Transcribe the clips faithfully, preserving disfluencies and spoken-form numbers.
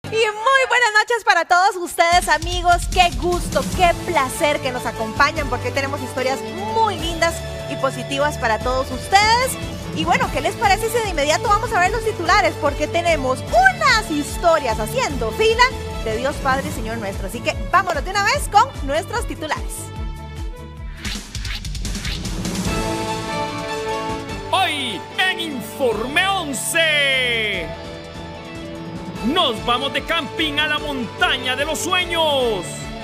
Y muy buenas noches para todos ustedes, amigos. Qué gusto, qué placer que nos acompañan, porque tenemos historias muy lindas y positivas para todos ustedes. Y bueno, ¿qué les parece si de inmediato vamos a ver los titulares? Porque tenemos unas historias haciendo fila de Dios Padre y Señor nuestro. Así que vámonos de una vez con nuestros titulares. Hoy en Informe once. Nos vamos de camping a la montaña de los sueños.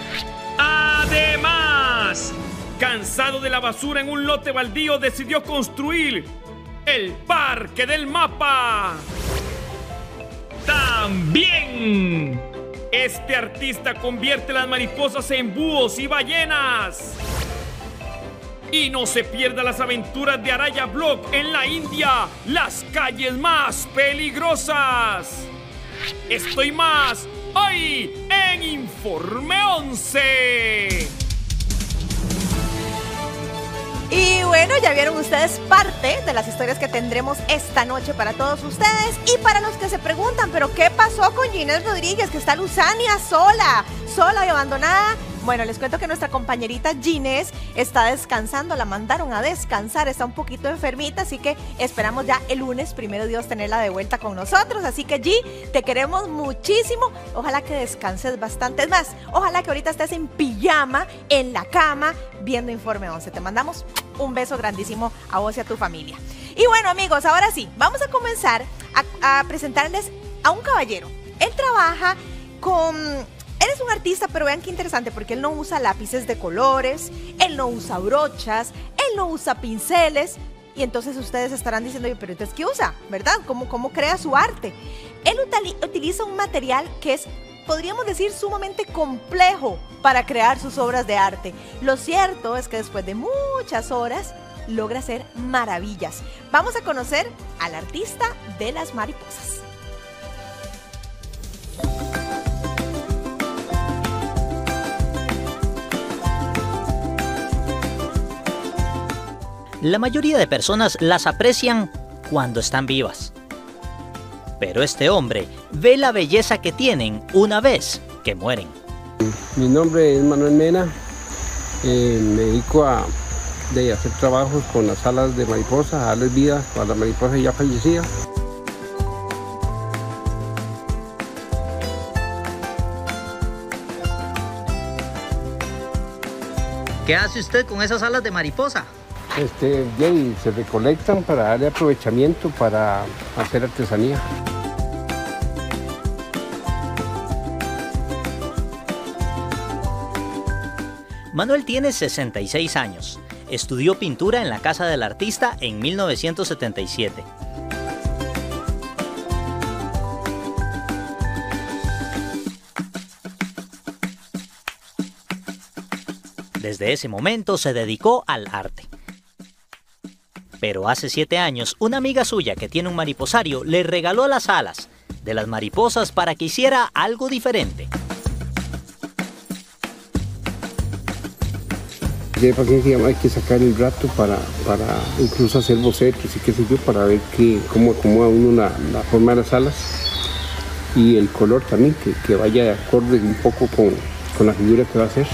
Además, cansado de la basura en un lote baldío, decidió construir el Parque del Mapa. También, este artista convierte las mariposas en búhos y ballenas. Y no se pierda las aventuras de Araya Blog en la India, las calles más peligrosas. Estoy más hoy en Informe once. Y bueno, ya vieron ustedes parte de las historias que tendremos esta noche para todos ustedes. Y para los que se preguntan, ¿pero qué pasó con Ginés Rodríguez, que está Luzania sola, sola y abandonada? Bueno, les cuento que nuestra compañerita Ginés está descansando, la mandaron a descansar, está un poquito enfermita, así que esperamos ya el lunes, primero Dios, tenerla de vuelta con nosotros. Así que G, te queremos muchísimo, ojalá que descanses bastante más, ojalá que ahorita estés en pijama, en la cama, viendo Informe once. Te mandamos un beso grandísimo a vos y a tu familia. Y bueno, amigos, ahora sí, vamos a comenzar a, a presentarles a un caballero. Él trabaja con... Él es un artista, pero vean qué interesante, porque él no usa lápices de colores, él no usa brochas, él no usa pinceles. Y entonces ustedes estarán diciendo, pero entonces, ¿qué usa? ¿Verdad? ¿Cómo, cómo crea su arte? Él utiliza un material que es, podríamos decir, sumamente complejo para crear sus obras de arte. Lo cierto es que después de muchas horas logra hacer maravillas. Vamos a conocer al artista de las mariposas. La mayoría de personas las aprecian cuando están vivas. Pero este hombre ve la belleza que tienen una vez que mueren. Mi nombre es Manuel Mena. Eh, me dedico a de hacer trabajos con las alas de mariposa, a darles vida a las mariposas ya fallecidas. ¿Qué hace usted con esas alas de mariposa? Este, y se recolectan para darle aprovechamiento para hacer artesanía. Manuel tiene sesenta y seis años. Estudió pintura en la casa del artista en mil novecientos setenta y siete. Desde ese momento se dedicó al arte. Pero hace siete años, una amiga suya que tiene un mariposario le regaló las alas de las mariposas para que hiciera algo diferente. De paciencia, hay que sacar el rato para, para incluso hacer bocetos y qué sé yo, para ver que, cómo acomoda uno la, la forma de las alas y el color también, que, que vaya de acorde un poco con, con la figura que va a hacer.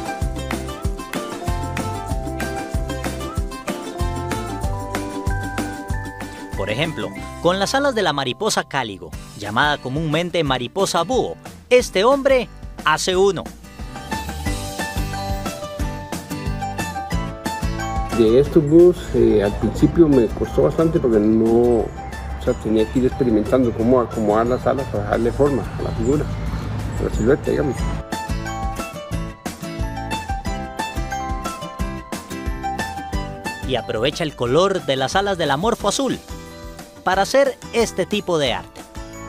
Por ejemplo, con las alas de la mariposa cáligo, llamada comúnmente mariposa búho, este hombre hace uno. De estos búhos, eh, al principio me costó bastante porque no, o sea, tenía que ir experimentando cómo acomodar las alas para darle forma a la figura, a la silueta, digamos. Y aprovecha el color de las alas del amorfo azul para hacer este tipo de arte.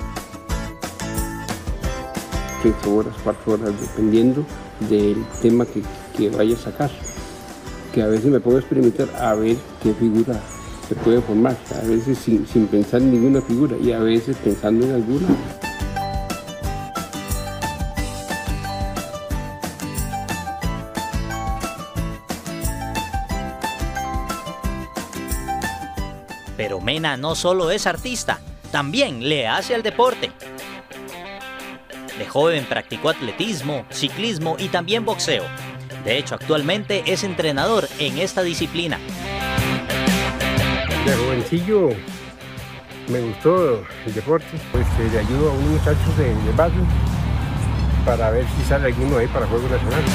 quince horas, cuatro horas, dependiendo del tema que, que vaya a sacar. Que a veces me puedo experimentar a ver qué figura se puede formar, a veces sin, sin pensar en ninguna figura y a veces pensando en alguna. Pero Mena no solo es artista, también le hace al deporte. De joven practicó atletismo, ciclismo y también boxeo. De hecho, actualmente es entrenador en esta disciplina. De jovencillo me gustó el deporte, pues que le ayudo a unos muchachos de, de barrio para ver si sale alguno ahí para Juegos Nacionales.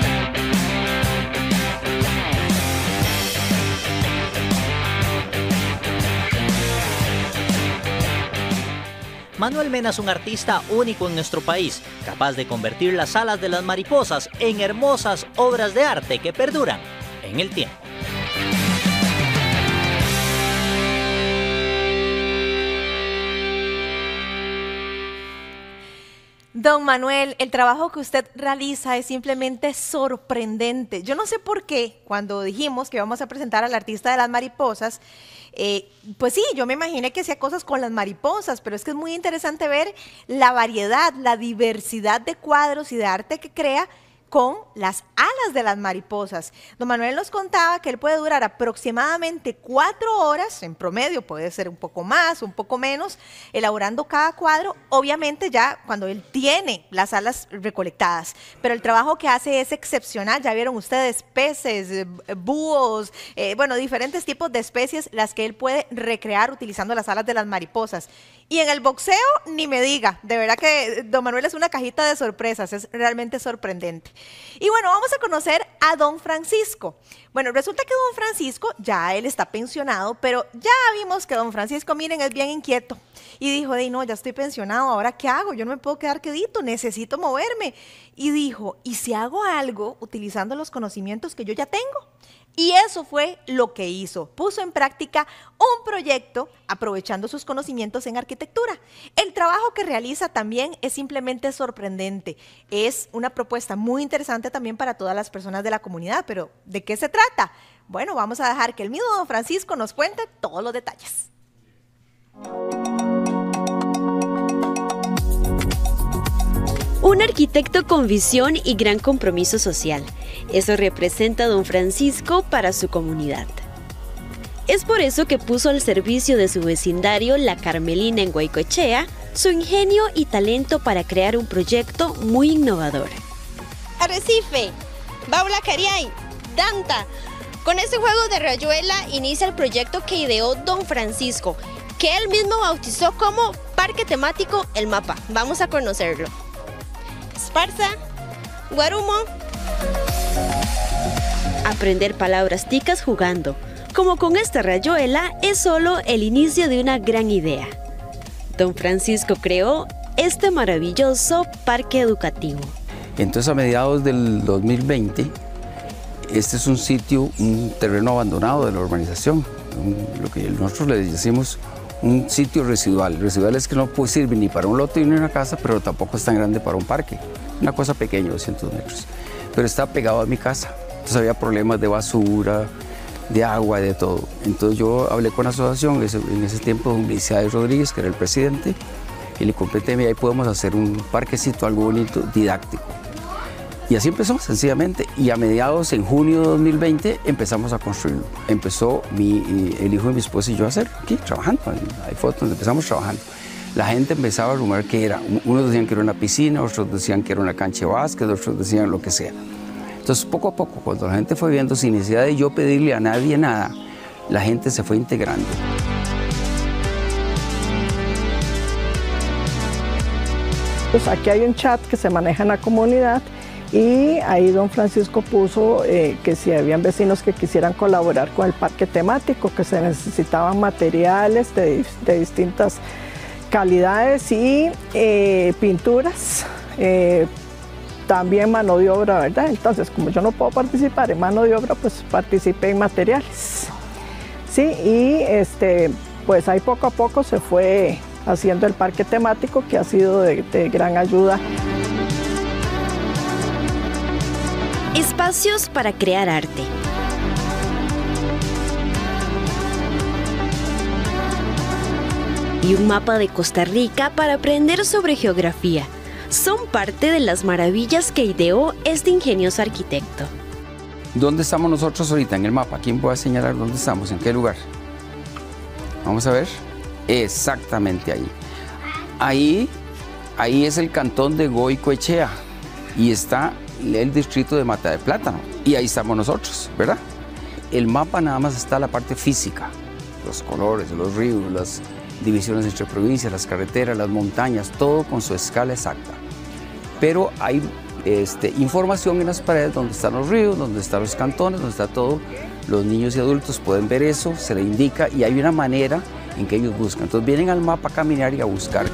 Manuel Mena es un artista único en nuestro país, capaz de convertir las alas de las mariposas en hermosas obras de arte que perduran en el tiempo. Don Manuel, el trabajo que usted realiza es simplemente sorprendente. Yo no sé por qué, cuando dijimos que íbamos a presentar al artista de las mariposas, eh, pues sí, yo me imaginé que hacía cosas con las mariposas, pero es que es muy interesante ver la variedad, la diversidad de cuadros y de arte que crea con las alas de las mariposas. Don Manuel nos contaba que él puede durar aproximadamente cuatro horas, en promedio puede ser un poco más, un poco menos, elaborando cada cuadro, obviamente ya cuando él tiene las alas recolectadas. Pero el trabajo que hace es excepcional, ya vieron ustedes peces, búhos, eh, bueno, diferentes tipos de especies, las que él puede recrear utilizando las alas de las mariposas. Y en el boxeo, ni me diga, de verdad que Don Manuel es una cajita de sorpresas, es realmente sorprendente. Y bueno, vamos a conocer a Don Francisco. Bueno, resulta que Don Francisco, ya él está pensionado, pero ya vimos que Don Francisco, miren, es bien inquieto. Y dijo, de no, ya estoy pensionado, ¿ahora qué hago? Yo no me puedo quedar quedito, necesito moverme. Y dijo, ¿y si hago algo utilizando los conocimientos que yo ya tengo? Y eso fue lo que hizo. Puso en práctica un proyecto aprovechando sus conocimientos en arquitectura. El trabajo que realiza también es simplemente sorprendente. Es una propuesta muy interesante también para todas las personas de la comunidad. Pero, ¿de qué se trata? Bueno, vamos a dejar que el mismo Don Francisco nos cuente todos los detalles. Un arquitecto con visión y gran compromiso social. Eso representa a Don Francisco para su comunidad. Es por eso que puso al servicio de su vecindario, La Carmelina en Guaycochea, su ingenio y talento para crear un proyecto muy innovador. Arrecife, Baula Cariay, Danta. Con este juego de rayuela inicia el proyecto que ideó Don Francisco, que él mismo bautizó como Parque Temático El Mapa. Vamos a conocerlo. Esparza, Guarumo. Aprender palabras ticas jugando, como con esta rayuela, es solo el inicio de una gran idea. Don Francisco creó este maravilloso parque educativo. Entonces, a mediados del dos mil veinte, este es un sitio, un terreno abandonado de la urbanización, un, lo que nosotros le decimos un sitio residual. Residual es que no puede sirve ni para un lote ni una casa, pero tampoco es tan grande para un parque. Una cosa pequeña, doscientos metros. Pero está pegado a mi casa. Entonces había problemas de basura, de agua, de todo. Entonces yo hablé con la asociación, en ese tiempo don Luis Rodríguez, que era el presidente, y le comenté, ahí podemos hacer un parquecito, algo bonito, didáctico. Y así empezó, sencillamente. Y a mediados, en junio de dos mil veinte, empezamos a construirlo. Empezó mi, el hijo de mi esposa y yo a hacerlo, aquí, trabajando. Hay fotos donde empezamos trabajando. La gente empezaba a rumorar que era. Unos decían que era una piscina, otros decían que era una cancha de básquet, otros decían lo que sea. Entonces, poco a poco, cuando la gente fue viendo, sin necesidad de yo pedirle a nadie nada, la gente se fue integrando. Pues aquí hay un chat que se maneja en la comunidad y ahí don Francisco puso eh, que si habían vecinos que quisieran colaborar con el parque temático, que se necesitaban materiales de, de distintas calidades y eh, pinturas, eh, también mano de obra, ¿verdad? Entonces, como yo no puedo participar en mano de obra, pues participé en materiales. Sí, y este, pues ahí poco a poco se fue haciendo el parque temático, que ha sido de, de gran ayuda. Espacios para crear arte. Y un mapa de Costa Rica para aprender sobre geografía. Son parte de las maravillas que ideó este ingenioso arquitecto. ¿Dónde estamos nosotros ahorita en el mapa? ¿Quién puede señalar dónde estamos? ¿En qué lugar? Vamos a ver. Exactamente ahí. Ahí ahí es el cantón de Goicoechea y está el distrito de Mata de Plátano y ahí estamos nosotros, ¿verdad? El mapa nada más está la parte física, los colores, los ríos, las divisiones entre provincias, las carreteras, las montañas, todo con su escala exacta. Pero hay este, información en las paredes donde están los ríos, donde están los cantones, donde está todo. Los niños y adultos pueden ver eso, se les indica y hay una manera en que ellos buscan. Entonces vienen al mapa a caminar y a buscar.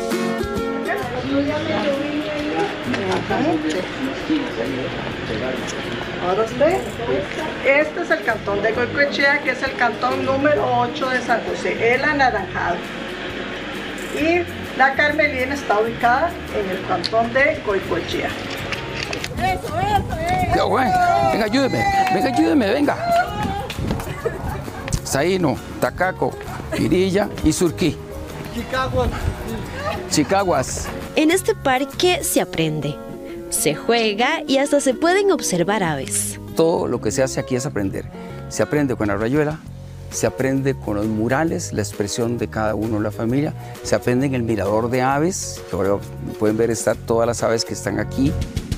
Ahora usted, este es el cantón de Goicoechea, que es el cantón número ocho de San José, el anaranjado. Y la Carmelina está ubicada en el cantón de Goicoechea. Eso, eso, eso. Bueno, venga, ayúdeme, venga, ayúdeme, venga. Saíno, Tacaco, Pirilla y Surquí. Chicaguas. Chicaguas. En este parque se aprende, se juega y hasta se pueden observar aves. Todo lo que se hace aquí es aprender. Se aprende con la rayuela, se aprende con los murales, la expresión de cada uno de la familia, se aprende en el mirador de aves, que ahora pueden ver estar todas las aves que están aquí.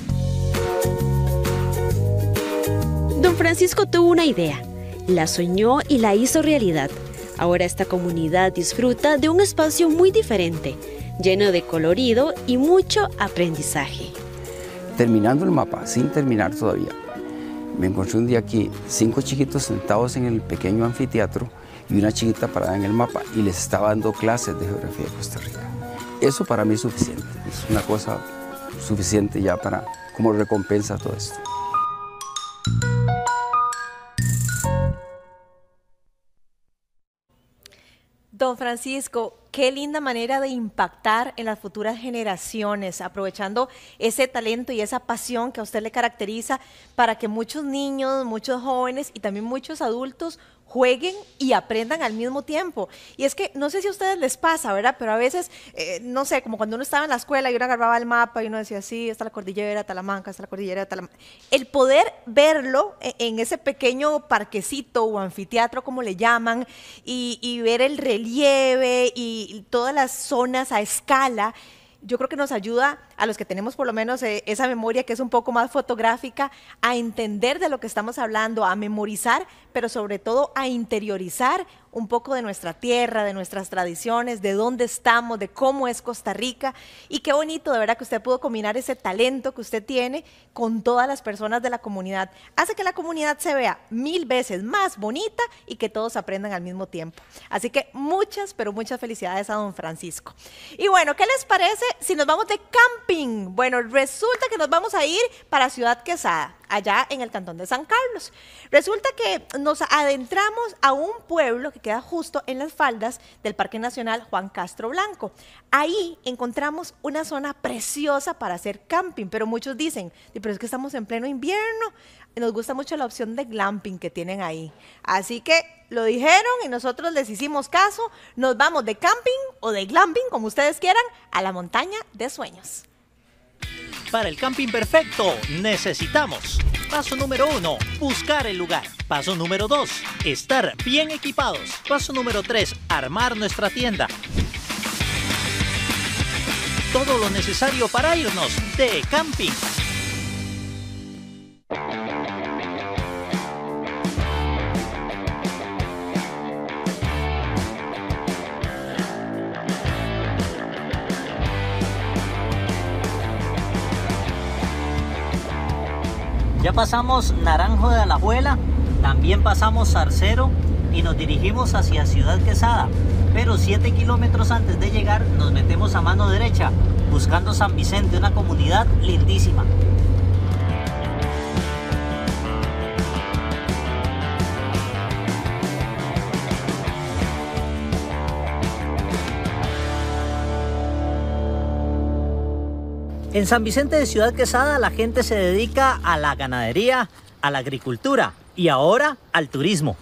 Don Francisco tuvo una idea, la soñó y la hizo realidad. Ahora esta comunidad disfruta de un espacio muy diferente, lleno de colorido y mucho aprendizaje. Terminando el mapa, sin terminar todavía, me encontré un día aquí cinco chiquitos sentados en el pequeño anfiteatro y una chiquita parada en el mapa y les estaba dando clases de geografía de Costa Rica. Eso para mí es suficiente, es una cosa suficiente ya para como recompensa todo esto. Don Francisco, qué linda manera de impactar en las futuras generaciones, aprovechando ese talento y esa pasión que a usted le caracteriza para que muchos niños, muchos jóvenes y también muchos adultos jueguen y aprendan al mismo tiempo. Y es que no sé si a ustedes les pasa, ¿verdad? Pero a veces, eh, no sé, como cuando uno estaba en la escuela y uno agarraba el mapa y uno decía, sí, está la cordillera de Talamanca, está la cordillera de Talamanca. El poder verlo en ese pequeño parquecito o anfiteatro, como le llaman, y, y ver el relieve y todas las zonas a escala, yo creo que nos ayuda a los que tenemos por lo menos eh, esa memoria que es un poco más fotográfica, a entender de lo que estamos hablando, a memorizar, pero sobre todo a interiorizar un poco de nuestra tierra, de nuestras tradiciones, de dónde estamos, de cómo es Costa Rica. Y qué bonito, de verdad, que usted pudo combinar ese talento que usted tiene con todas las personas de la comunidad. Hace que la comunidad se vea mil veces más bonita y que todos aprendan al mismo tiempo. Así que muchas, pero muchas felicidades a don Francisco. Y bueno, ¿qué les parece si nos vamos de camping? Bueno, resulta que nos vamos a ir para Ciudad Quesada, allá en el cantón de San Carlos. Resulta que nos adentramos a un pueblo que queda justo en las faldas del Parque Nacional Juan Castro Blanco. Ahí encontramos una zona preciosa para hacer camping, pero muchos dicen, pero es que estamos en pleno invierno. Nos gusta mucho la opción de glamping que tienen ahí. Así que lo dijeron y nosotros les hicimos caso. Nos vamos de camping o de glamping, como ustedes quieran, a la montaña de sueños. Para el camping perfecto necesitamos: paso número uno, buscar el lugar. Paso número dos, estar bien equipados. Paso número tres, armar nuestra tienda. Todo lo necesario para irnos de camping. Ya pasamos Naranjo de Alajuela, también pasamos Zarcero y nos dirigimos hacia Ciudad Quesada. Pero siete kilómetros antes de llegar nos metemos a mano derecha, buscando San Vicente, una comunidad lindísima. En San Vicente de Ciudad Quesada la gente se dedica a la ganadería, a la agricultura y ahora al turismo.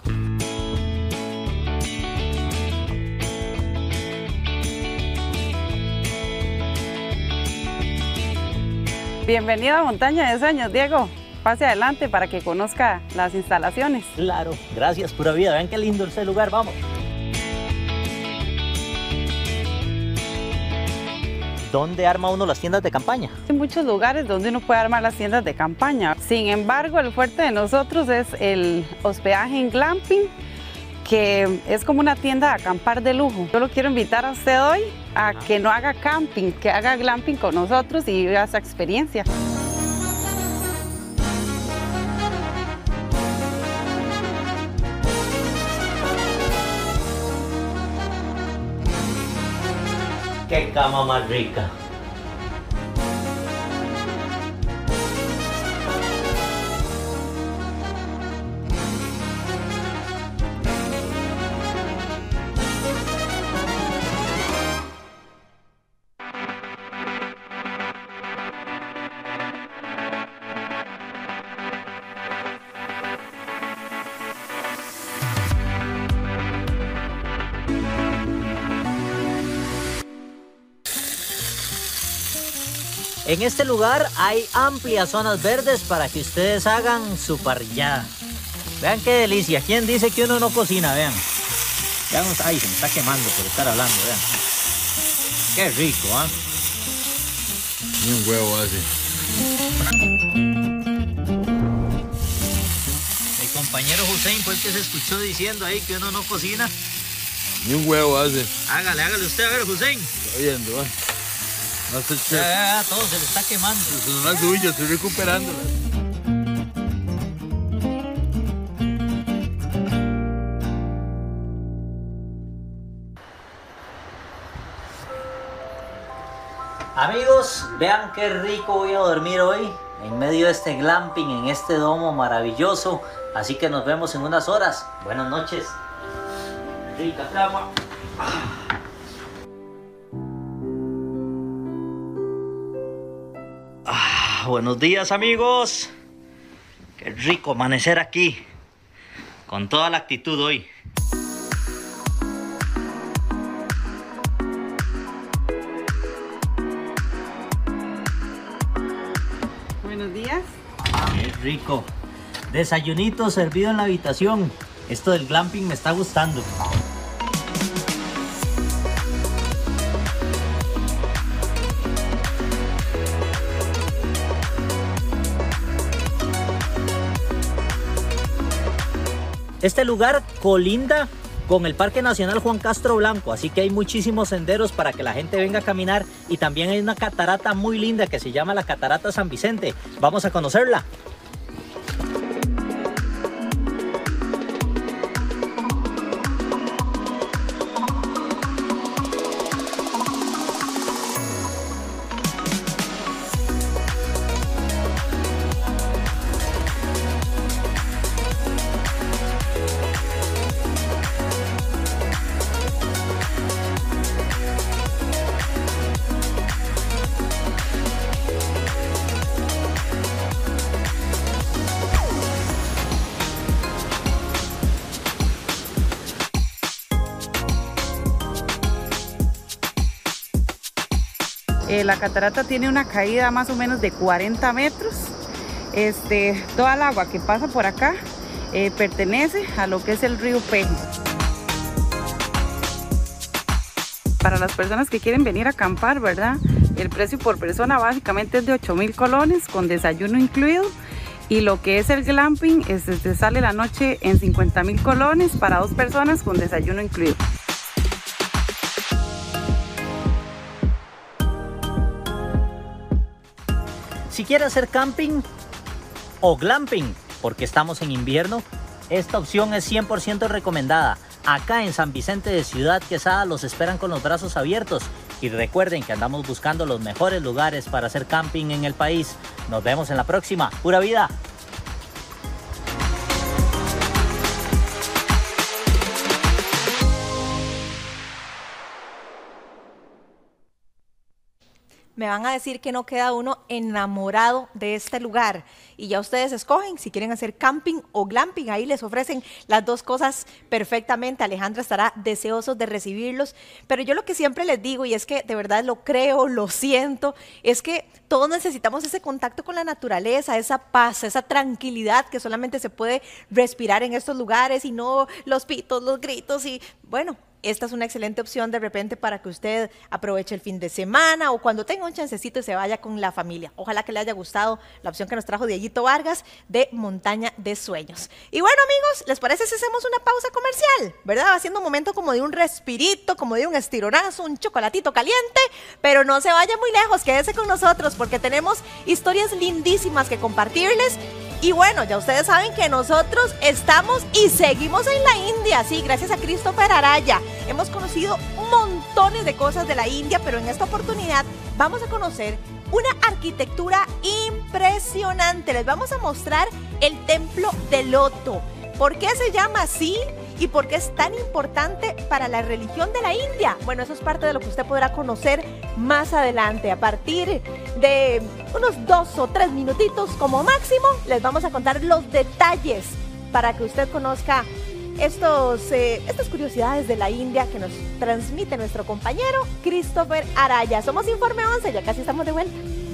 Bienvenido a Montaña de Sueños, Diego. Pase adelante para que conozca las instalaciones. Claro, gracias, pura vida. Vean qué lindo ese lugar, vamos. ¿dónde arma uno las tiendas de campaña? Hay muchos lugares donde uno puede armar las tiendas de campaña. Sin embargo, el fuerte de nosotros es el hospedaje en glamping, que es como una tienda de acampar de lujo. Yo lo quiero invitar a usted hoy a que no haga camping, que haga glamping con nosotros y viva esa experiencia. ¡Qué cama más rica! En este lugar hay amplias zonas verdes para que ustedes hagan su parrillada. Vean qué delicia. ¿Quién dice que uno no cocina? Vean. Vean, ay, se me está quemando por estar hablando, vean. Qué rico, ¿ah? Ni un huevo hace. Mi compañero Hussein fue el que se escuchó diciendo ahí que uno no cocina. Ni un huevo hace. Hágale, hágale usted, a ver, Hussein. Está oyendo, ¿eh? No sé, chef. Ya, ya, ya, todo se le está quemando. Son las suyas, estoy recuperándolas. Amigos, vean qué rico voy a dormir hoy en medio de este glamping, en este domo maravilloso. Así que nos vemos en unas horas. Buenas noches. Rica cama. Ah, buenos días, amigos. Qué rico amanecer aquí. Con toda la actitud hoy. Buenos días. Qué rico. Desayunito servido en la habitación. Esto del glamping me está gustando. Este lugar colinda con el Parque Nacional Juan Castro Blanco, así que hay muchísimos senderos para que la gente venga a caminar y también hay una catarata muy linda que se llama la Catarata San Vicente. Vamos a conocerla. Eh, la catarata tiene una caída más o menos de cuarenta metros. Este, toda el agua que pasa por acá eh, pertenece a lo que es el río Peje. Para las personas que quieren venir a acampar, ¿verdad? El precio por persona básicamente es de ocho mil colones con desayuno incluido. Y lo que es el glamping, este, te sale la noche en cincuenta mil colones para dos personas con desayuno incluido. Si quiere hacer camping o glamping, porque estamos en invierno, esta opción es cien por ciento recomendada. Acá en San Vicente de Ciudad Quesada los esperan con los brazos abiertos. Y recuerden que andamos buscando los mejores lugares para hacer camping en el país. Nos vemos en la próxima. ¡Pura vida! Me van a decir que no queda uno enamorado de este lugar. Y ya ustedes escogen si quieren hacer camping o glamping. Ahí les ofrecen las dos cosas perfectamente. Alejandra estará deseoso de recibirlos. Pero yo lo que siempre les digo, y es que de verdad lo creo, lo siento, es que todos necesitamos ese contacto con la naturaleza, esa paz, esa tranquilidad que solamente se puede respirar en estos lugares y no los pitos, los gritos y bueno... esta es una excelente opción de repente para que usted aproveche el fin de semana o cuando tenga un chancecito y se vaya con la familia. Ojalá que le haya gustado la opción que nos trajo Dieguito Vargas de Montaña de Sueños. Y bueno, amigos, ¿les parece si hacemos una pausa comercial? ¿Verdad? Haciendo un momento como de un respirito, como de un estironazo, un chocolatito caliente, pero no se vaya muy lejos, quédese con nosotros porque tenemos historias lindísimas que compartirles. Y bueno, ya ustedes saben que nosotros estamos y seguimos en la India, sí, gracias a Christopher Araya. Hemos conocido montones de cosas de la India, pero en esta oportunidad vamos a conocer una arquitectura impresionante. Les vamos a mostrar el Templo de Loto. ¿Por qué se llama así? ¿Y por qué es tan importante para la religión de la India? Bueno, eso es parte de lo que usted podrá conocer más adelante. A partir de unos dos o tres minutitos como máximo, les vamos a contar los detalles para que usted conozca estos, eh, estas curiosidades de la India que nos transmite nuestro compañero Christopher Araya. Somos Informe once, ya casi estamos de vuelta.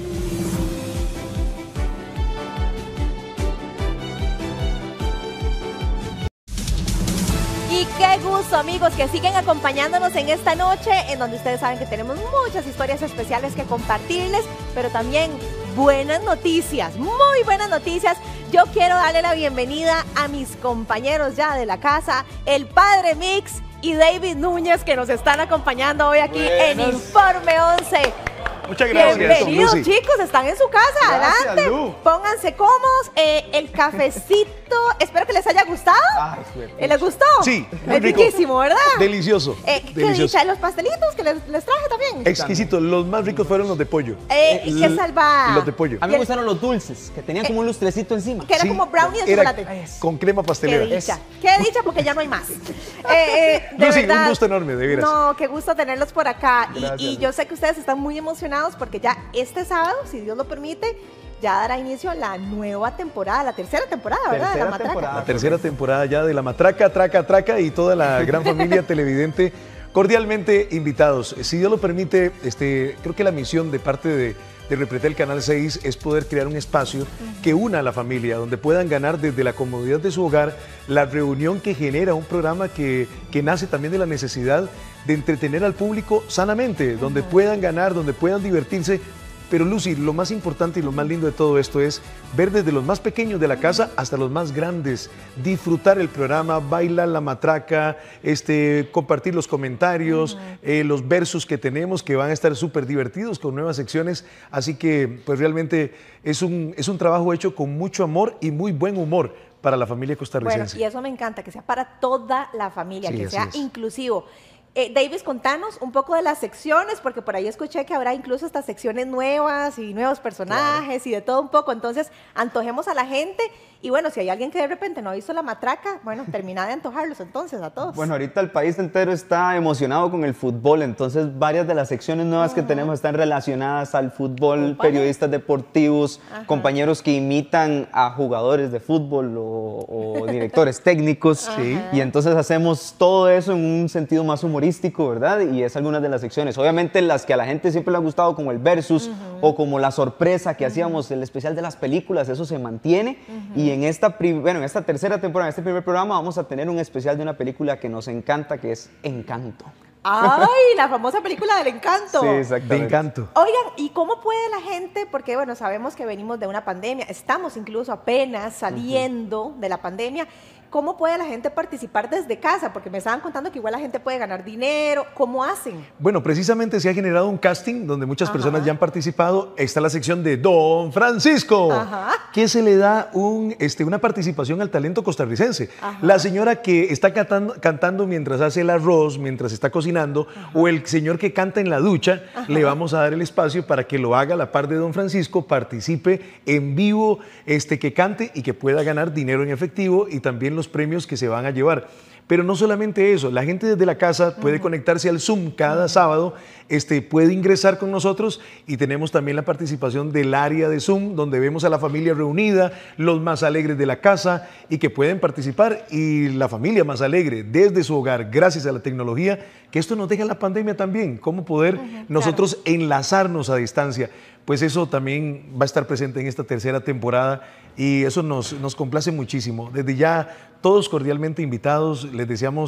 Y qué gusto, amigos, que siguen acompañándonos en esta noche, en donde ustedes saben que tenemos muchas historias especiales que compartirles, pero también buenas noticias, muy buenas noticias. Yo quiero darle la bienvenida a mis compañeros ya de la casa, el Padre Mix y David Núñez, que nos están acompañando hoy aquí Buenas. en Informe once. Muchas gracias. Bienvenidos, Lucy. chicos, están en su casa. Gracias, adelante. Lu. Pónganse cómodos. Eh, el cafecito, espero que les haya gustado. Ah, ¿Eh, ¿Les gustó? Sí, muy es rico. riquísimo, ¿verdad? Delicioso. Eh, ¿Qué delicioso. dicha? ¿Los pastelitos que les, les traje también? Exquisito. Los más ricos fueron los de pollo. Eh, ¿Qué salva? Los de pollo. A mí me gustaron los dulces, que tenían como un lustrecito encima. Que era Sí, como brownie de era chocolate. con crema pastelera. Qué dicha. Qué dicha porque ya no hay más. Eh, eh, de Lucy, verdad, un gusto enorme, de veras. No, qué gusto tenerlos por acá. Y, Gracias. y yo sé que ustedes están muy emocionados porque ya este sábado, si Dios lo permite, ya dará inicio a la nueva temporada, la tercera temporada, ¿verdad? Tercera de la Matraca. temporada. La tercera temporada ya de La Matraca, Traca, Traca y toda la gran familia televidente cordialmente invitados. Si Dios lo permite, este, creo que la misión de parte de, de Repretel Canal seis es poder crear un espacio uh-huh. que una a la familia, donde puedan ganar desde la comodidad de su hogar la reunión que genera un programa que, que nace también de la necesidad de entretener al público sanamente, uh-huh. donde puedan ganar, donde puedan divertirse. Pero Lucy, lo más importante y lo más lindo de todo esto es ver desde los más pequeños de la casa hasta los más grandes, disfrutar el programa, bailar la matraca, este, compartir los comentarios, uh-huh. eh, los versos que tenemos que van a estar súper divertidos con nuevas secciones. Así que pues realmente es un, es un trabajo hecho con mucho amor y muy buen humor para la familia costarricense. Bueno, y eso me encanta, que sea para toda la familia, Sí, que así sea es. inclusivo. Eh, Davis, contanos un poco de las secciones, porque por ahí escuché que habrá incluso estas secciones nuevas y nuevos personajes claro. y de todo un poco. Entonces, antojemos a la gente. Y bueno, si hay alguien que de repente no ha visto la matraca, bueno, termina de antojarlos entonces a todos. Bueno, ahorita el país entero está emocionado con el fútbol, entonces varias de las secciones nuevas uh-huh. que tenemos están relacionadas al fútbol, Opa. periodistas deportivos, Ajá. compañeros que imitan a jugadores de fútbol o, o directores técnicos. Sí. Y entonces hacemos todo eso en un sentido más humorístico, ¿verdad? Y es algunas de las secciones. Obviamente las que a la gente siempre le ha gustado, como el versus uh-huh. o como la sorpresa que uh-huh. hacíamos, el especial de las películas, eso se mantiene. Uh-huh. Y en esta, bueno, en esta tercera temporada, en este primer programa, vamos a tener un especial de una película que nos encanta, que es Encanto. ¡Ay! La famosa película del Encanto. Sí, exactamente. De Encanto. Oigan, ¿y cómo puede la gente? Porque, bueno, sabemos que venimos de una pandemia, estamos incluso apenas saliendo uh-huh. de la pandemia. ¿Cómo puede la gente participar desde casa? Porque me estaban contando que igual la gente puede ganar dinero. ¿Cómo hacen? Bueno, precisamente se ha generado un casting donde muchas Ajá. personas ya han participado. Está la sección de Don Francisco, Ajá. que se le da un, este, una participación al talento costarricense. Ajá. La señora que está cantando, cantando mientras hace el arroz, mientras está cocinando, Ajá. o el señor que canta en la ducha, Ajá. le vamos a dar el espacio para que lo haga a la par de Don Francisco, participe en vivo, este, que cante y que pueda ganar dinero en efectivo y también los premios que se van a llevar. Pero no solamente eso, la gente desde la casa puede uh-huh. conectarse al Zoom cada uh-huh. sábado, este, puede ingresar con nosotros y tenemos también la participación del área de Zoom, donde vemos a la familia reunida, los más alegres de la casa y que pueden participar, y la familia más alegre desde su hogar, gracias a la tecnología, que esto nos deja la pandemia también, cómo poder uh-huh, nosotros claro. enlazarnos a distancia. Pues eso también va a estar presente en esta tercera temporada y eso nos, nos complace muchísimo. Desde ya, todos cordialmente invitados, les deseamos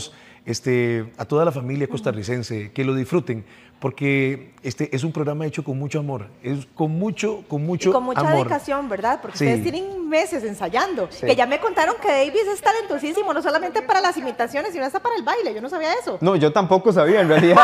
este, a toda la familia costarricense, que lo disfruten, porque este es un programa hecho con mucho amor, es con mucho, con mucho y con mucha amor. dedicación, ¿verdad? Porque Sí. ustedes tienen meses ensayando, Sí. que ya me contaron que Davis es talentosísimo, no solamente para las imitaciones, sino hasta para el baile, yo no sabía eso. No, yo tampoco sabía en realidad.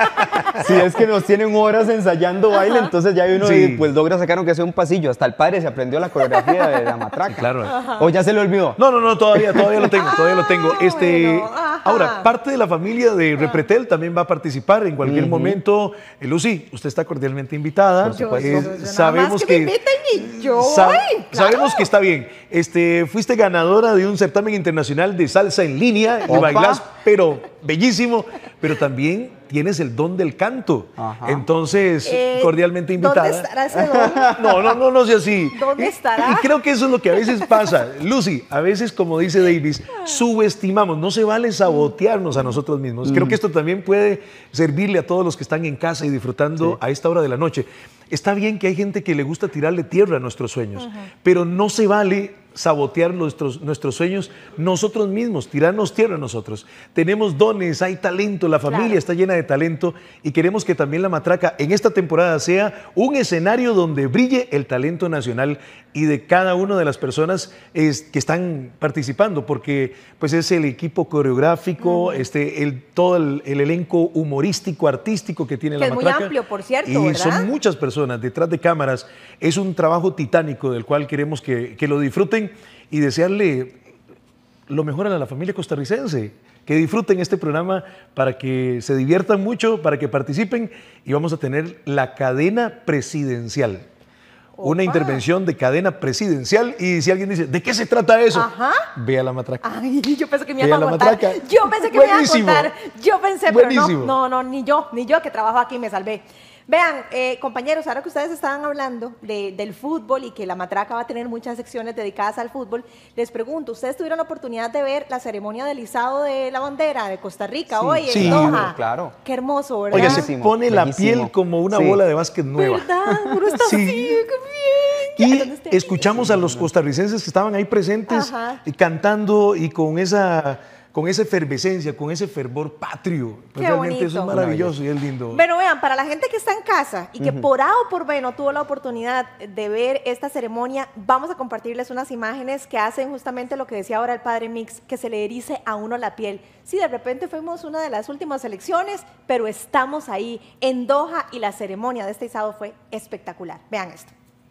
Si es que nos tienen horas ensayando baile, entonces ya uno Sí. y pues logra sacar aunque sea un pasillo. Hasta el padre se aprendió la coreografía de la matraca. Claro. O ya se le olvidó. No, no, no, todavía, todavía lo tengo, todavía lo tengo. Este, bueno, ajá. ahora, parte de la familia de Repretel también va a participar en cualquier Ujú. momento. Eh, Lucy, usted está cordialmente invitada. Por supuesto. Eh, Yo- yo nada sabemos más que, que, me inviten y yo Sa- voy, claro. Sabemos que está bien. Este, fuiste ganadora de un certamen internacional de salsa en línea y Opa. bailás, pero bellísimo, pero también tienes el don del canto. Ajá. Entonces, Eh, cordialmente invitada. ¿Dónde estará ese don? No, no, no, no sea así. ¿Dónde Y- estará? Y creo que eso es lo que a veces pasa. Lucy, a veces, como dice Davis, subestimamos. No se vale sabotearnos a nosotros mismos. Creo que esto también puede servirle a todos los que están en casa y disfrutando a esta hora de la noche. Está bien que hay gente que le gusta tirarle tierra a nuestros sueños, pero no se vale sabotear nuestros, nuestros sueños nosotros mismos, tirarnos tierra a nosotros. Tenemos dones, hay talento, la familia Claro. está llena de talento y queremos que también La Matraca en esta temporada sea un escenario donde brille el talento nacional y de cada una de las personas es- que están participando, porque pues es el equipo coreográfico, este, el, todo el, el elenco humorístico, artístico que tiene Que La es muy Matraca. amplio, por cierto, Y ¿verdad? son muchas personas detrás de cámaras. Es un trabajo titánico del cual queremos que, que lo disfruten y desearle lo mejor a la familia costarricense. Que disfruten este programa para que se diviertan mucho, para que participen y vamos a tener la cadena presidencial. Una Opa. intervención de cadena presidencial y si alguien dice, ¿de qué se trata eso? Ajá. Vea La Matraca. Ay, yo pensé que me Vea iba a La contar. Matraca. Yo pensé que me iba a Buenísimo. contar. Yo pensé, pero Buenísimo. no, no, no, ni yo, ni yo que trabajo aquí me salvé. Vean, eh, compañeros, ahora que ustedes estaban hablando de- del fútbol y que La Matraca va a tener muchas secciones dedicadas al fútbol, les pregunto, ¿ustedes tuvieron la oportunidad de ver la ceremonia del izado de la bandera de Costa Rica Sí. hoy Sí. en Doha? Claro. Qué hermoso, ¿verdad? Oiga, se Bellísimo, pone la bellísimo. piel como una Sí. bola de básquet nueva. ¿Verdad? Uno está Sí. así, qué bien. Y ¿Dónde está? escuchamos a los costarricenses que estaban ahí presentes Ajá. y cantando y con esa, con esa efervescencia, con ese fervor patrio. Pues Qué realmente bonito. eso es maravilloso y es lindo. Bueno, vean, para la gente que está en casa y que por A o por B no tuvo la oportunidad de ver esta ceremonia, vamos a compartirles unas imágenes que hacen justamente lo que decía ahora el padre Mix, que se le erice a uno la piel. Sí, de repente fuimos una de las últimas elecciones, pero estamos ahí en Doha y la ceremonia de este izado fue espectacular. Vean esto.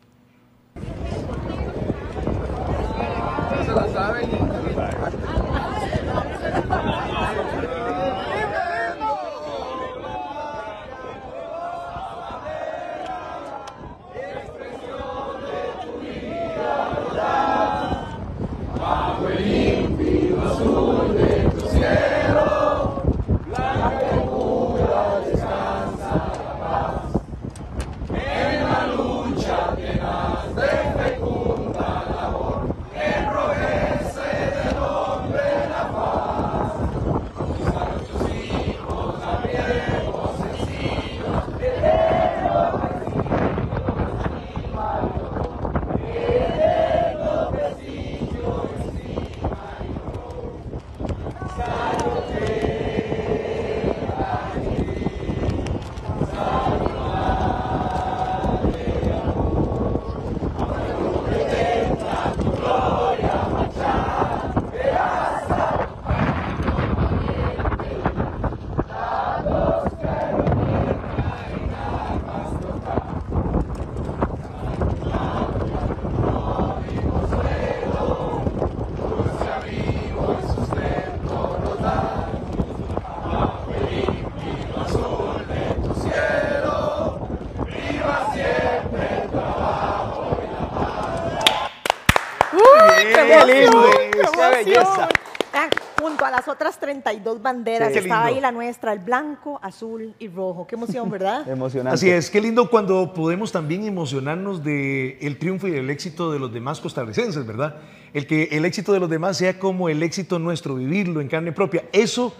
¡Qué lindo! ¡Qué emoción! Vean, junto a las otras treinta y dos banderas Sí, qué estaba lindo. ahí la nuestra, el blanco, azul y rojo. Qué emoción, ¿verdad? Emocionante. Así es, qué lindo cuando podemos también emocionarnos del el triunfo y el éxito de los demás costarricenses, ¿verdad? El que el éxito de los demás sea como el éxito nuestro, vivirlo en carne propia. Eso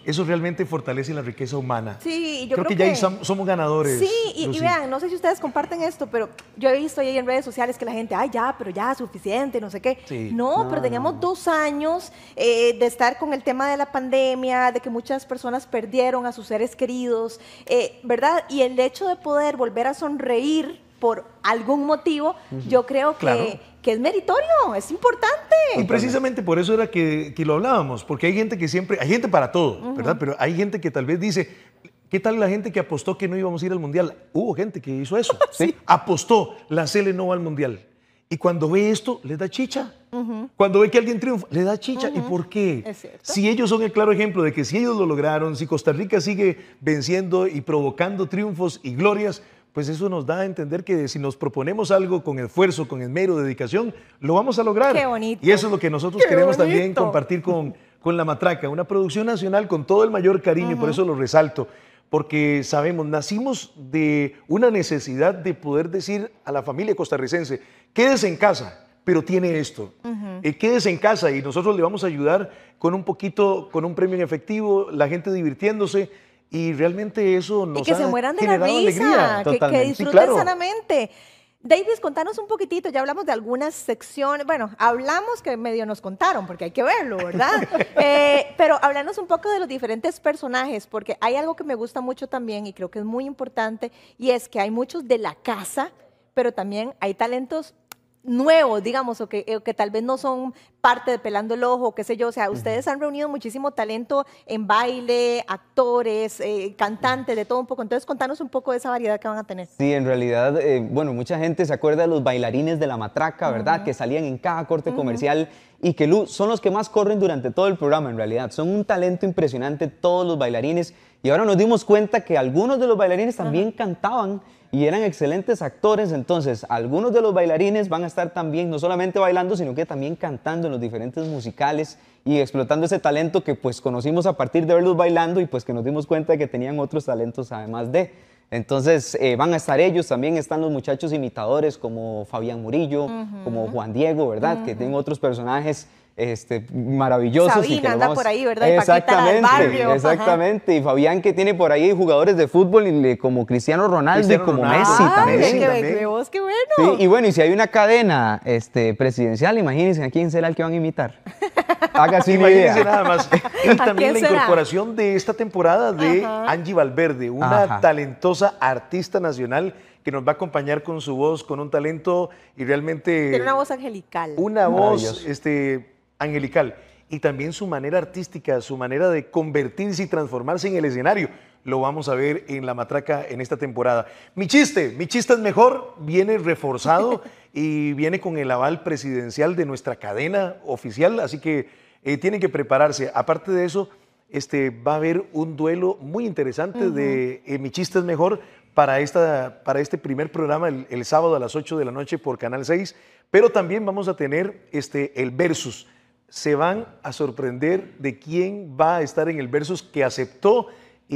eso realmente fortalece la riqueza humana. Sí, y yo creo, creo que ya que... ahí som- somos ganadores. Sí, y, y Lucy. vean, no sé si ustedes comparten esto, pero yo he visto ahí en redes sociales que la gente, ay, ya, pero ya, suficiente, no sé qué. Sí. No, No, pero teníamos no. dos años eh, de estar con el tema de la pandemia, de que muchas personas perdieron a sus seres queridos, eh, ¿verdad? Y el hecho de poder volver a sonreír por algún motivo, uh-huh. yo creo que, Claro. que es meritorio, es importante. Y precisamente por eso era que, que lo hablábamos, porque hay gente que siempre, hay gente para todo, Ujú. ¿verdad? Pero hay gente que tal vez dice, ¿qué tal la gente que apostó que no íbamos a ir al Mundial? Hubo gente que hizo eso, ¿sí? Apostó, la Sele no va al Mundial. Y cuando ve esto, le da chicha. Ujú. Cuando ve que alguien triunfa, le da chicha. Ujú. ¿Y por qué? Es cierto. Si ellos son el claro ejemplo de que si ellos lo lograron, si Costa Rica sigue venciendo y provocando triunfos y glorias, pues eso nos da a entender que si nos proponemos algo con esfuerzo, con esmero, dedicación, lo vamos a lograr. Qué bonito. Y eso es lo que nosotros Qué queremos bonito. también compartir con, con La Matraca, una producción nacional con todo el mayor cariño, y por eso lo resalto, porque sabemos, nacimos de una necesidad de poder decir a la familia costarricense, quédese en casa, pero tiene esto. Ujú. Eh, quédese en casa y nosotros le vamos a ayudar con un poquito, con un premio en efectivo, la gente divirtiéndose, y realmente eso nos Y que ha se mueran de la generado risa, alegría. que, que Totalmente. Sí, disfruten claro. sanamente. Davis, contanos un poquitito, ya hablamos de algunas secciones, bueno, hablamos que medio nos contaron, porque hay que verlo, ¿verdad? eh, pero háblanos un poco de los diferentes personajes, porque hay algo que me gusta mucho también y creo que es muy importante, y es que hay muchos de la casa, pero también hay talentos nuevos, digamos, o que, o que tal vez no son parte de Pelando el Ojo, qué sé yo, o sea, ustedes han reunido muchísimo talento en baile, actores, eh, cantantes, de todo un poco, entonces contanos un poco de esa variedad que van a tener. Sí, en realidad, eh, bueno, mucha gente se acuerda de los bailarines de La Matraca, ¿verdad? Ujú. Que salían en cada corte Ujú. comercial y que lu- son los que más corren durante todo el programa, en realidad. Son un talento impresionante todos los bailarines, y ahora nos dimos cuenta que algunos de los bailarines también cantaban y eran excelentes actores. Entonces algunos de los bailarines van a estar también no solamente bailando, sino que también cantando en los diferentes musicales y explotando ese talento que pues conocimos a partir de verlos bailando, y pues que nos dimos cuenta de que tenían otros talentos además de. Entonces eh, van a estar ellos, también están los muchachos imitadores como Fabián Murillo, Ujú. como Juan Diego, ¿verdad? Que Ujú. tienen otros personajes este, maravillosos. y Sabina que los anda vamos- por ahí, ¿verdad? Y Paquita, la del Exactamente, barrio. Ajá. exactamente. Y Fabián, que tiene por ahí jugadores de fútbol y le- como Cristiano Ronaldo Cristiano y como Ronaldo. Messi Ay, también. Messi qué, también. qué vos, qué bueno. Sí, y bueno, y si hay una cadena este, presidencial, imagínense a quién será el que van a imitar. Haga así una Imagínense idea. nada más. Y también la quién será? incorporación de esta temporada de Ajá. Angie Valverde, una Ajá. talentosa artista nacional que nos va a acompañar con su voz, con un talento y realmente Tiene una voz angelical. una voz Maravilloso. este, angelical. Y también su manera artística, su manera de convertirse y transformarse en el escenario. Lo vamos a ver en La Matraca en esta temporada. Mi chiste, mi chiste es mejor, viene reforzado y viene con el aval presidencial de nuestra cadena oficial, así que eh, tienen que prepararse. Aparte de eso, este, va a haber un duelo muy interesante de eh, Mi chiste es mejor para, esta, para este primer programa el, el sábado a las ocho de la noche por Canal seis, pero también vamos a tener este, el Versus. Se van a sorprender de quién va a estar en el Versus que aceptó,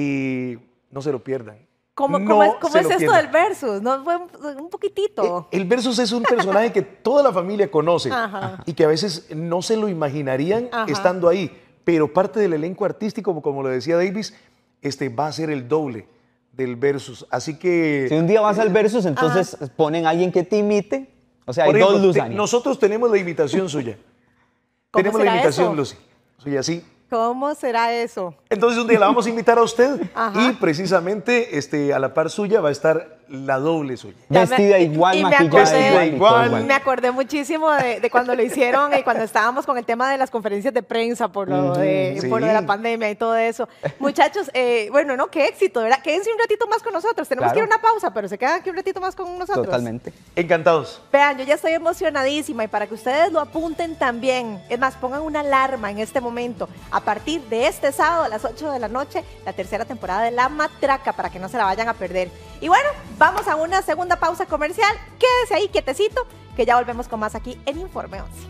y no se lo pierdan. ¿Cómo, No cómo es, cómo se es lo esto pierdan. del versus? ¿No fue un, un poquitito? El Versus es un personaje que toda la familia conoce Ajá. y que a veces no se lo imaginarían Ajá. estando ahí, pero parte del elenco artístico, como, como lo decía Davis, este, va a ser el doble del Versus. Así que... Si un día vas al Versus, entonces ponen a alguien que te imite. O sea, hay por dos ejemplo, te- Luzania. nosotros tenemos la invitación suya. ¿Cómo Tenemos la será invitación, eso? Lucy. Suya, sí. ¿Cómo será eso? Entonces un día la vamos a invitar a usted Ajá. y precisamente este, a la par suya va a estar la doble suya. Ya me- Vestida igual, y me maquillada acordé- igual, y todo igual. igual. Me acordé muchísimo de, de cuando lo hicieron y cuando estábamos con el tema de las conferencias de prensa por lo, de, sí. por lo de la pandemia y todo eso. Muchachos, eh, bueno, no, qué éxito, ¿verdad? Quédense un ratito más con nosotros. Tenemos Claro. que ir a una pausa, pero se quedan aquí un ratito más con nosotros. Totalmente. Encantados. Vean, yo ya estoy emocionadísima y para que ustedes lo apunten también, es más, pongan una alarma en este momento. A partir de este sábado a las ocho de la noche, la tercera temporada de La Matraca, para que no se la vayan a perder. Y bueno, vamos a una segunda pausa comercial. Quédese ahí quietecito, que ya volvemos con más aquí en Informe once.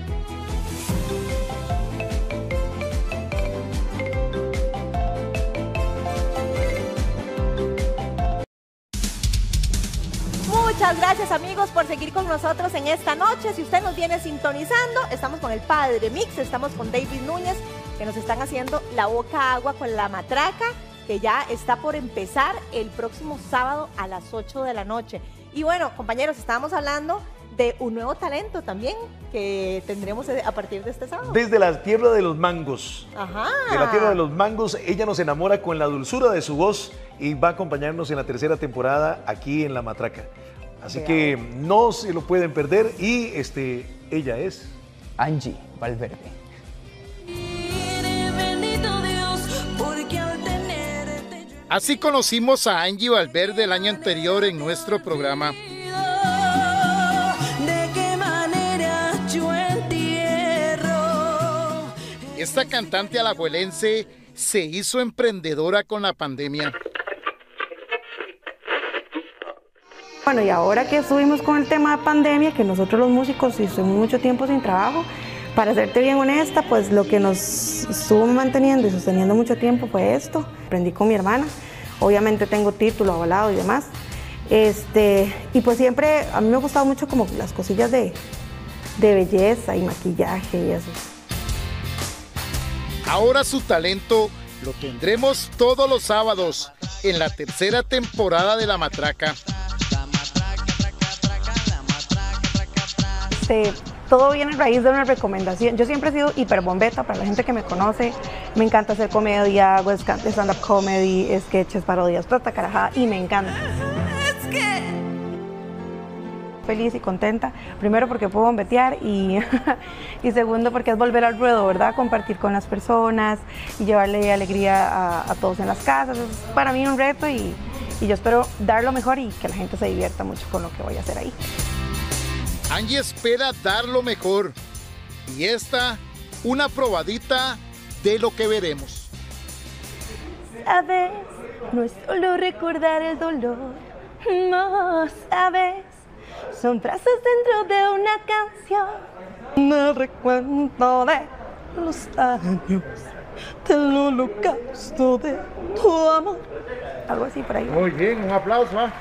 Muchas gracias amigos por seguir con nosotros en esta noche. Si usted nos viene sintonizando, estamos con el Padre Mix, estamos con David Núñez que nos están haciendo la boca agua con la matraca, que ya está por empezar el próximo sábado a las ocho de la noche. Y bueno, compañeros, estábamos hablando de un nuevo talento también que tendremos a partir de este sábado. Desde la tierra de los mangos. Ajá. De la tierra de los mangos, ella nos enamora con la dulzura de su voz y va a acompañarnos en la tercera temporada aquí en La Matraca. Así Veamos. que no se lo pueden perder y este, ella es Angie Valverde. Así conocimos a Angie Valverde el año anterior en nuestro programa. ¿De qué manera yo entierro? Esta cantante alajuelense se hizo emprendedora con la pandemia. Bueno, y ahora que estuvimos con el tema de pandemia, que nosotros los músicos estuvimos mucho tiempo sin trabajo, para serte bien honesta, pues lo que nos estuvo manteniendo y sosteniendo mucho tiempo fue esto. Aprendí con mi hermana, obviamente tengo título, avalado y demás. Este, y pues siempre, a mí me ha gustado mucho como las cosillas de, de belleza y maquillaje y eso. Ahora su talento lo tendremos todos los sábados en la tercera temporada de La Matraca. Este, todo viene a raíz de una recomendación. Yo siempre he sido hiperbombeta, para la gente que me conoce. Me encanta hacer comedia, hago stand-up comedy, sketches, parodias, plata carajada, y me encanta. Es que... Feliz y contenta, primero porque puedo bombetear y, y segundo porque es volver al ruedo, ¿verdad? Compartir con las personas y llevarle alegría a, a todos en las casas. Es para mí un reto y, y yo espero dar lo mejor y que la gente se divierta mucho con lo que voy a hacer ahí. Angie espera dar lo mejor y esta, una probadita de lo que veremos. Sabes, no es solo recordar el dolor, no sabes, son frases dentro de una canción. Me recuento de los años, del holocausto de tu amor. Algo así por ahí. Muy bien, un aplauso. ¿eh?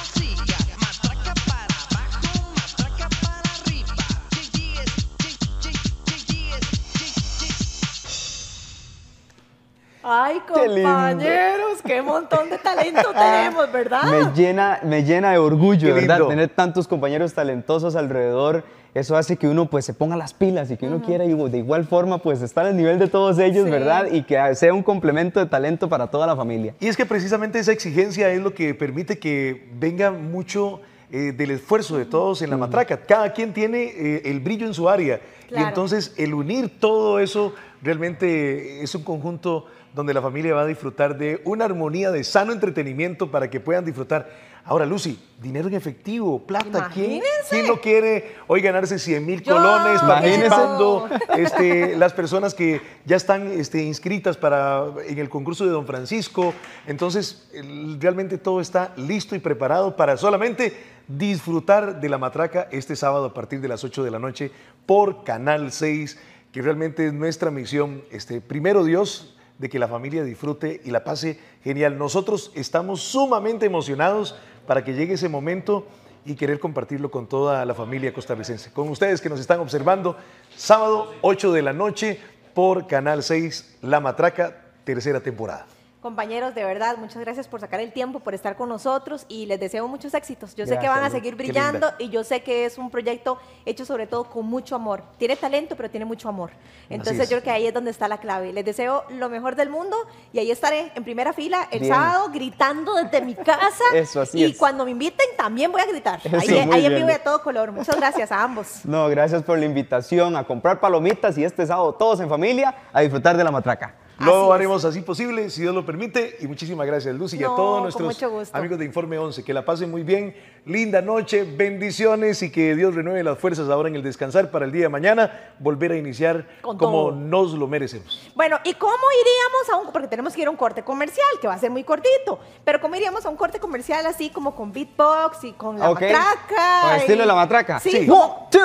Ay, compañeros, qué, qué montón de talento tenemos, ¿verdad? Me llena, me llena de orgullo, Qué ¿verdad? lindo. Tener tantos compañeros talentosos alrededor, eso hace que uno pues se ponga las pilas y que uno uh-huh. quiera y de igual forma pues estar al nivel de todos ellos, sí. ¿verdad? Y que sea un complemento de talento para toda la familia. Y es que precisamente esa exigencia es lo que permite que venga mucho eh, del esfuerzo de todos en La Matraca. Cada quien tiene eh, el brillo en su área. Claro. Y entonces el unir todo eso realmente es un conjunto donde la familia va a disfrutar de una armonía de sano entretenimiento para que puedan disfrutar. Ahora, Lucy, dinero en efectivo, plata. ¿Quién, ¿Quién no quiere hoy ganarse cien mil colones participando? Este, las personas que ya están este, inscritas para, en el concurso de Don Francisco. Entonces, realmente todo está listo y preparado para solamente disfrutar de La Matraca este sábado a partir de las ocho de la noche por Canal seis, que realmente es nuestra misión. Este, primero Dios, de que la familia disfrute y la pase genial. Nosotros estamos sumamente emocionados para que llegue ese momento y querer compartirlo con toda la familia costarricense. Con ustedes que nos están observando, sábado ocho de la noche por Canal seis, La Matraca, tercera temporada. Compañeros, de verdad, muchas gracias por sacar el tiempo, por estar con nosotros y les deseo muchos éxitos. Yo Gracias, sé que van a seguir brillando y yo sé que es un proyecto hecho sobre todo con mucho amor. Tiene talento, pero tiene mucho amor. Entonces yo creo que ahí es donde está la clave. Les deseo lo mejor del mundo y ahí estaré en primera fila el Bien. sábado gritando desde mi casa. Eso, así y es. cuando me inviten también voy a gritar. Eso, ahí muy ahí en bien. vivo y a todo color. Muchas gracias a ambos. No, gracias por la invitación a comprar palomitas y este sábado todos en familia a disfrutar de La Matraca. Lo haremos así posible, si Dios lo permite. Y muchísimas gracias, Lucy, y No, a todos con nuestros mucho gusto. amigos de Informe once. Que la pasen muy bien. Linda noche, bendiciones y que Dios renueve las fuerzas ahora en el descansar para el día de mañana. Volver a iniciar Con como todo. nos lo merecemos. Bueno, ¿y cómo iríamos a un...? Porque tenemos que ir a un corte comercial, que va a ser muy cortito. Pero ¿cómo iríamos a un corte comercial así como con beatbox y con la Ok. matraca? ¿Con el estilo y- de La Matraca? Sí. Sí. One, two.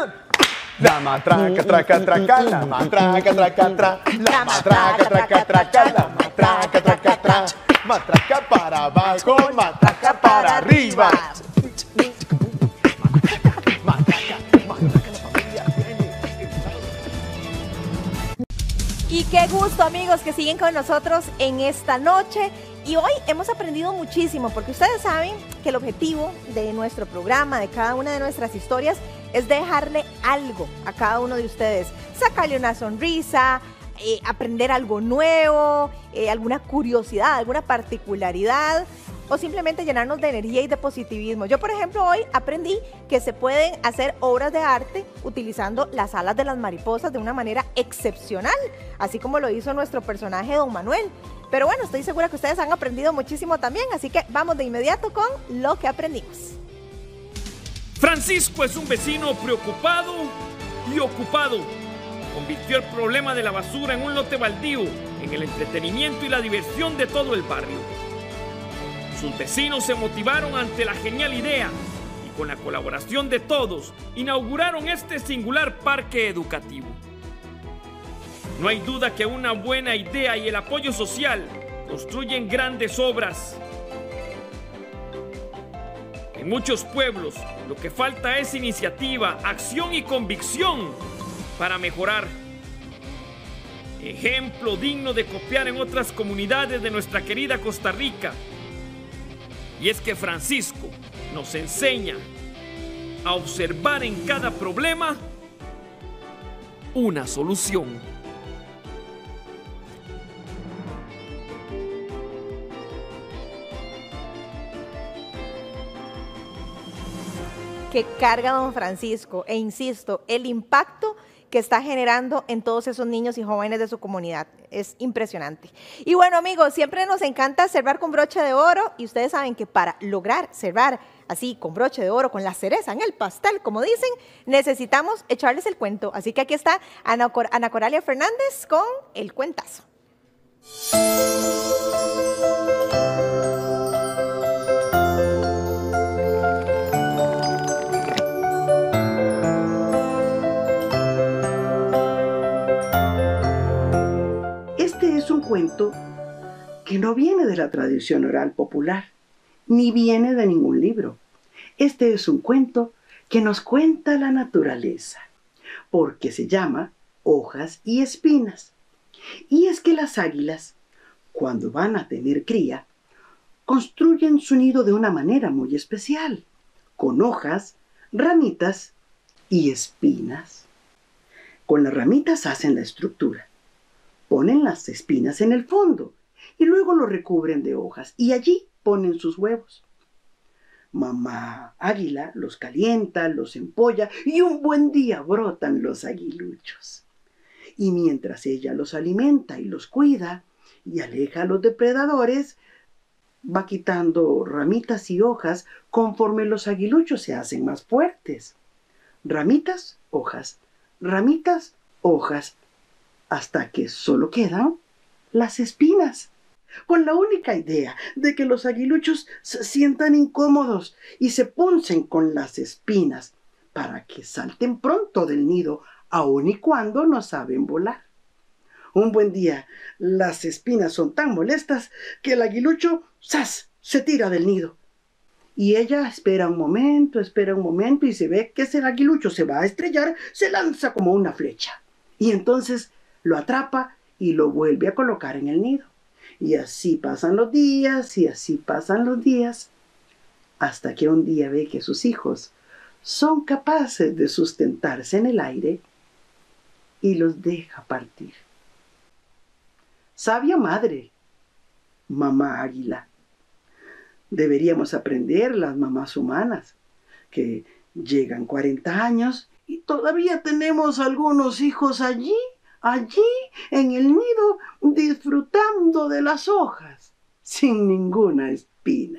La matraca, traca, traca, la matraca, traca, tra, la matraca, traca, traca, la matraca, traca, tra, matraca para abajo, matraca para arriba. Y qué gusto, amigos, que siguen con nosotros en esta noche. Y hoy hemos aprendido muchísimo, porque ustedes saben que el objetivo de nuestro programa, de cada una de nuestras historias, es dejarle algo a cada uno de ustedes. Sacarle una sonrisa, eh, aprender algo nuevo, eh, alguna curiosidad, alguna particularidad, o simplemente llenarnos de energía y de positivismo. Yo, por ejemplo, hoy aprendí que se pueden hacer obras de arte utilizando las alas de las mariposas de una manera excepcional, así como lo hizo nuestro personaje Don Manuel. Pero bueno, estoy segura que ustedes han aprendido muchísimo también, así que vamos de inmediato con lo que aprendimos. Francisco es un vecino preocupado y ocupado. Convirtió el problema de la basura en un lote baldío, en el entretenimiento y la diversión de todo el barrio. Sus vecinos se motivaron ante la genial idea y con la colaboración de todos inauguraron este singular parque educativo. No hay duda que una buena idea y el apoyo social construyen grandes obras. En muchos pueblos lo que falta es iniciativa, acción y convicción para mejorar. Ejemplo digno de copiar en otras comunidades de nuestra querida Costa Rica. Y es que Francisco nos enseña a observar en cada problema una solución. Que carga don Francisco, e insisto, el impacto que está generando en todos esos niños y jóvenes de su comunidad. Es impresionante. Y bueno, amigos, siempre nos encanta cerrar con broche de oro, y ustedes saben que para lograr cerrar así con broche de oro, con la cereza en el pastel, como dicen, necesitamos echarles el cuento. Así que aquí está Ana, Cor Ana Coralia Fernández con el cuentazo. Un cuento que no viene de la tradición oral popular, ni viene de ningún libro. Este es un cuento que nos cuenta la naturaleza, porque se llama Hojas y Espinas. Y es que las águilas, cuando van a tener cría, construyen su nido de una manera muy especial, con hojas, ramitas y espinas. Con las ramitas hacen la estructura. Ponen las espinas en el fondo y luego lo recubren de hojas y allí ponen sus huevos. Mamá águila los calienta, los empolla y un buen día brotan los aguiluchos. Y mientras ella los alimenta y los cuida y aleja a los depredadores, va quitando ramitas y hojas conforme los aguiluchos se hacen más fuertes. Ramitas, hojas, ramitas, hojas, hasta que solo quedan las espinas, con la única idea de que los aguiluchos se sientan incómodos y se puncen con las espinas para que salten pronto del nido, aun y cuando no saben volar. Un buen día, las espinas son tan molestas que el aguilucho, ¡zas!, se tira del nido. Y ella espera un momento, espera un momento y se ve que ese aguilucho se va a estrellar, se lanza como una flecha. Y entonces lo atrapa y lo vuelve a colocar en el nido. Y así pasan los días, y así pasan los días, hasta que un día ve que sus hijos son capaces de sustentarse en el aire y los deja partir. Sabia madre, mamá águila. Deberíamos aprender las mamás humanas, que llegan cuarenta años y todavía tenemos algunos hijos allí, allí en el nido, disfrutando de las hojas, sin ninguna espina.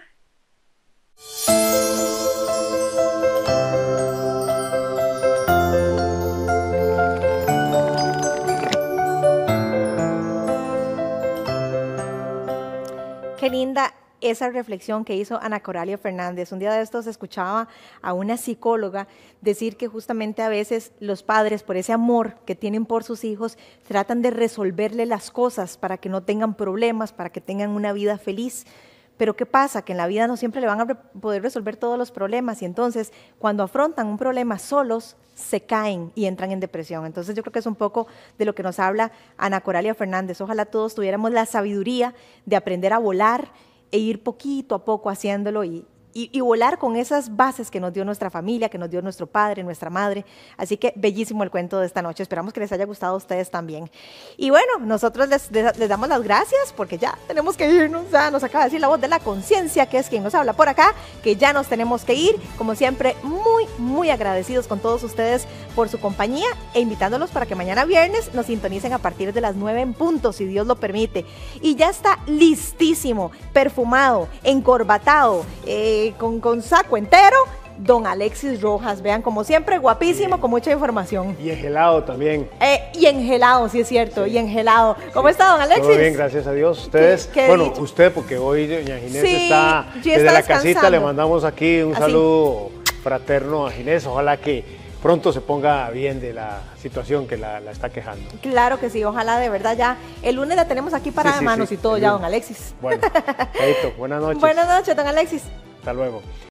Qué linda esa reflexión que hizo Ana Coralia Fernández. Un día de estos escuchaba a una psicóloga decir que justamente a veces los padres, por ese amor que tienen por sus hijos, tratan de resolverle las cosas para que no tengan problemas, para que tengan una vida feliz. Pero ¿qué pasa? Que en la vida no siempre le van a re- poder resolver todos los problemas y entonces cuando afrontan un problema solos, se caen y entran en depresión. Entonces yo creo que es un poco de lo que nos habla Ana Coralia Fernández. Ojalá todos tuviéramos la sabiduría de aprender a volar e ir poquito a poco haciéndolo y, y, y volar con esas bases que nos dio nuestra familia, que nos dio nuestro padre, nuestra madre. Así que bellísimo el cuento de esta noche. Esperamos que les haya gustado a ustedes también. Y bueno, nosotros les, les, les damos las gracias porque ya tenemos que irnos. Ya nos acaba de decir la voz de la conciencia, que es quien nos habla por acá, que ya nos tenemos que ir. Como siempre, muy, muy agradecidos con todos ustedes por su compañía e invitándolos para que mañana viernes nos sintonicen a partir de las nueve en punto, si Dios lo permite. Y ya está listísimo, perfumado, encorbatado, eh, con, con saco entero, don Alexis Rojas. Vean, como siempre, guapísimo, con mucha información. Y engelado también. Eh, y engelado, sí es cierto, sí. Y engelado. ¿Cómo sí. está, don Alexis? Todo bien, gracias a Dios. Ustedes, ¿Qué, qué bueno, dicho? usted, porque hoy doña Ginés sí, está desde está la casita, le mandamos aquí un Así. saludo fraterno a Ginés. Ojalá que pronto se ponga bien de la situación que la, la está quejando. Claro que sí, ojalá de verdad ya. El lunes la tenemos aquí para sí, sí, manos sí, y todo ya, don Alexis. Bueno, Chaito, buenas noches. Buenas noches, don Alexis. Hasta luego.